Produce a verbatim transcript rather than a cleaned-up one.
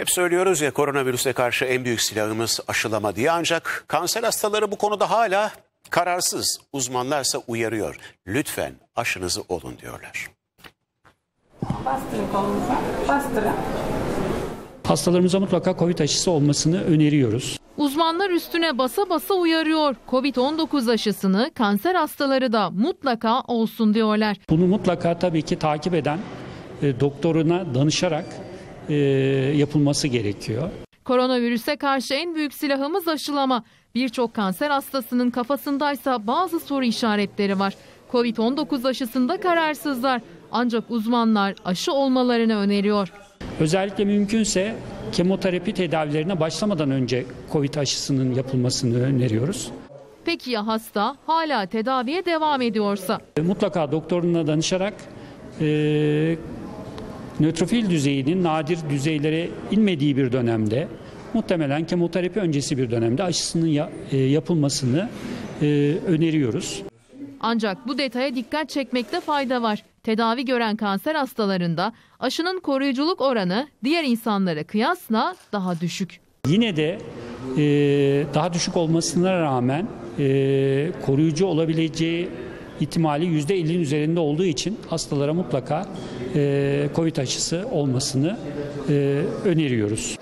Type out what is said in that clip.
Hep söylüyoruz ya, koronavirüse karşı en büyük silahımız aşılama diye, ancak kanser hastaları bu konuda hala kararsız. Uzmanlarsa uyarıyor. Lütfen aşınızı olun diyorlar. Bastırın kolunuza, bastırın. Hastalarımıza mutlaka Covid aşısı olmasını öneriyoruz. Uzmanlar üstüne basa basa uyarıyor. Covid on dokuz aşısını kanser hastaları da mutlaka olsun diyorlar. Bunu mutlaka tabii ki takip eden e, doktoruna danışarak e, yapılması gerekiyor. Koronavirüse karşı en büyük silahımız aşılama. Birçok kanser hastasının kafasındaysa bazı soru işaretleri var. Covid on dokuz aşısında kararsızlar. Ancak uzmanlar aşı olmalarını öneriyor. Özellikle mümkünse kemoterapi tedavilerine başlamadan önce Covid aşısının yapılmasını öneriyoruz. Peki ya hasta hala tedaviye devam ediyorsa? Mutlaka doktoruna danışarak e, nötrofil düzeyinin nadir düzeylere inmediği bir dönemde, muhtemelen kemoterapi öncesi bir dönemde aşısının ya, e, yapılmasını e, öneriyoruz. Ancak bu detaya dikkat çekmekte fayda var. Tedavi gören kanser hastalarında aşının koruyuculuk oranı diğer insanlara kıyasla daha düşük. Yine de e, daha düşük olmasına rağmen e, koruyucu olabileceği ihtimali yüzde ellinin üzerinde olduğu için hastalara mutlaka e, Covid aşısı olmasını e, öneriyoruz.